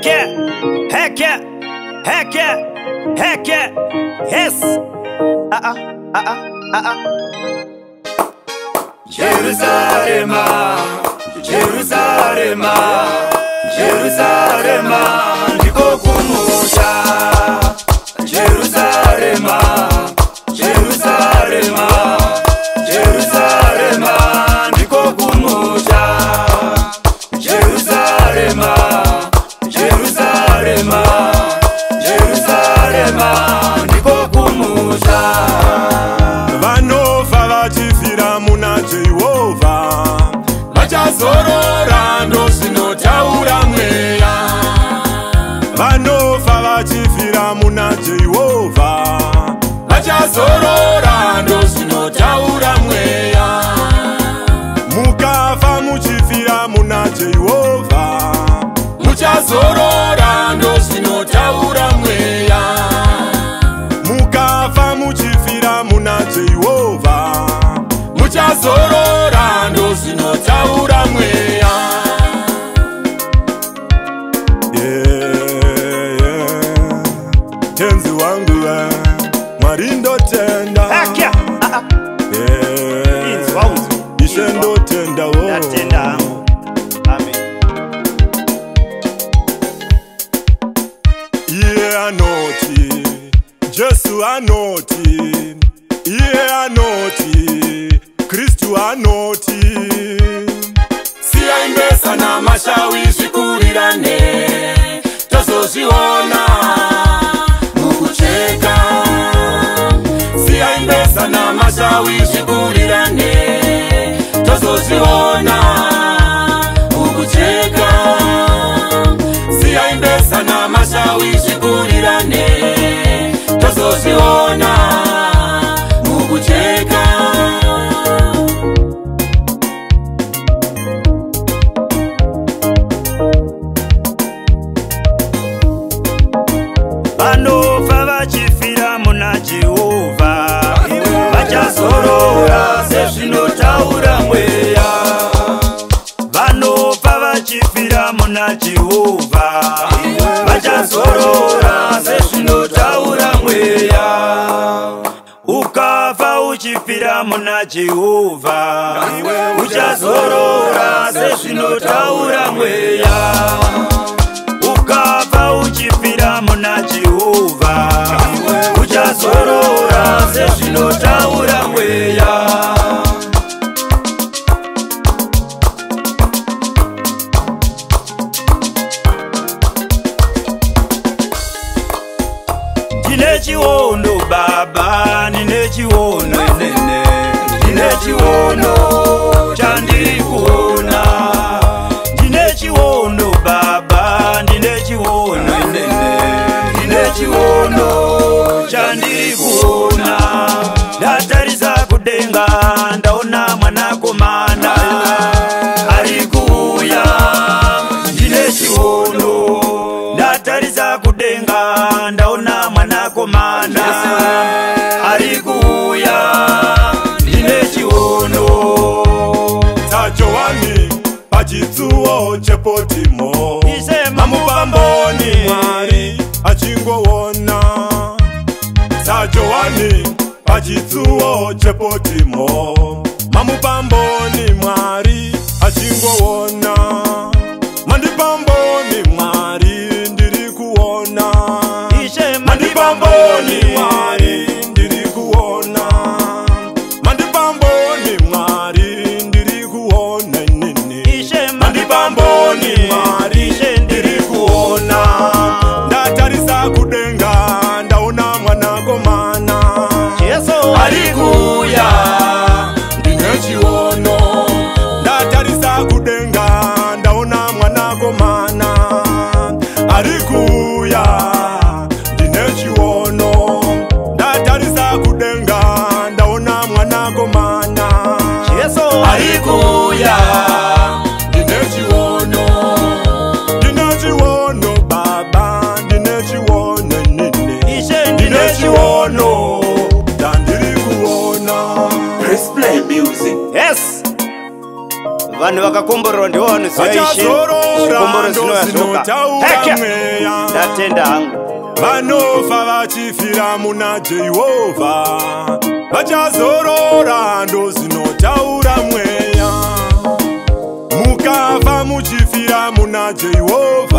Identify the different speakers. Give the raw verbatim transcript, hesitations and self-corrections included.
Speaker 1: Heck yeah, heck yeah, heck yeah, heck yeah, yes. Ah ah ah ah ah ah. Jerusalem, Jerusalem, Jerusalem, ndiko kumusha. Jerusalem, Jerusalem, Jerusalem, ndiko kumusha. Jerusalem, Jerusalem, Jerusalem, ndiko kumusha.
Speaker 2: Vanova vachifira muna Jehova, vachazorora ndozvinotaura mweya. Vanova vachifira muna Jehova, vachazorora ndozvinotaura mweya. Mukafa muchifira muna Jehova, muchazorora ndozvinotaura mweya. Mukafa muchifira muna Jehova, muchazorora ndozvinotaura mweya. Yeah, yeah. Tenzi wangu we, Mwari ndotenda.
Speaker 1: Heck yeah. Ah ah.
Speaker 2: Yeah. Ishe ndotenda wo.
Speaker 1: Ndatenda. Amen.
Speaker 2: Yeah, anoti. Jesu anoti. Yeah, anoti. Kristu anoti.
Speaker 3: Siaimbesa na mashawishi kurirane, tozozviona mukucheka. Siaimbesa na mashawishi kurirane, tozozviona mukucheka. Siaimbesa na mashawishi kurirane, tozozviona mukucheka.
Speaker 1: Vanova vachifira muna Jehova, vachazorora sezvinotaura mweya. Vanova vachifira muna Jehova, vachazorora sezvinotaura mweya. Ukafa uchifira muna Jehova, uchazorora sezvinotaura mweya. Ukafa uchifira muna Jehova, uchazorora sezvinotaura mweya. Ndine chiono baba, ndine chiono nene, ndine chiono chandiri kuona. Ndine chiono baba, ndine chiono nene, ndine chiono chandiri kuona. Ndatarisa kudenga ndaona mwanakomana ari kuuya. Ndine chiono. Ndatarisa kudenga ndaona mwanakomana ari kuuya. Ndine chiono.
Speaker 2: Tajoani pachitsuwo chepotimo, mamupamboni Mwari achingoona. Tajoani pachitsuwo chepotimo, mamupamboni Mwari achingoona. Mandipamboni Mwari ndiri kuona. Mandipamboni Mwari ndiri kuona. Mandipamboni Mwari ndiri kuona nini. Mandipamboni Mwari ndiri kuona. Ndatarisa kudenga ndaona mwanakomana ari kuuya. Ndine chiono. Ndatarisa kudenga ndaona mwanakomana ari kuuya. Ndine chiono.
Speaker 1: vanhu vakakomborerwa ndivo vanoziva Ishe zvikomboro zvinoyazoka
Speaker 2: mweya
Speaker 1: ndatenda hangu
Speaker 2: vanofa vachifira muna Jehovha vachazorora ndozvinotaura mweya mukafa muchifira muna Jehovha